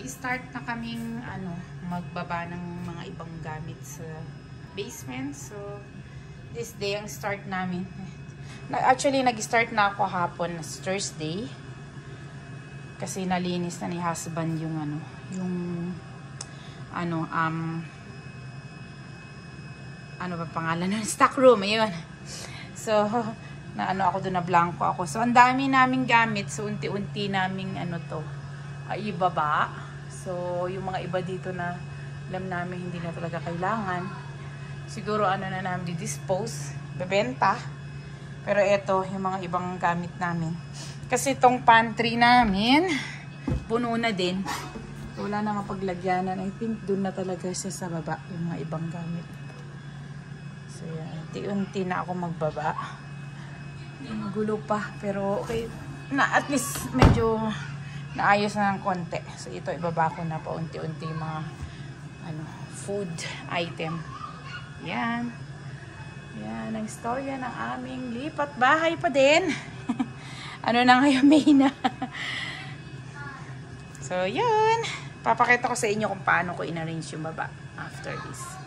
nag-start na kaming magbaba ng mga ibang gamit sa basement. So, this day ang start namin. Actually, nag-start na ako hapon, Thursday. Kasi nalinis na ni husband yung ano ba pangalan ng stock room, ayun. So, ako doon, na blanco ako. So, ang dami naming gamit. So, unti-unti naming ibaba. So, yung mga iba dito na alam namin hindi na talaga kailangan. Siguro na namin di-dispose, bebenta. Pero ito, yung mga ibang gamit namin. Kasi itong pantry namin, puno na din. So, wala na mapaglagyanan. I think doon na talaga siya sa baba, yung mga ibang gamit. So, yan. Unti-unti na ako magbaba. Gulo pa. Pero, okay. At least, medyo naayos na ng konti. So, ito, ibaba ko na pa unti-unti yung mga food item. Yan. Yan, ang istorya ng aming lipat bahay pa din. Na ngayon, May na. So, yun. Papakita ko sa inyo kung paano ko in-arrange yung baba after this.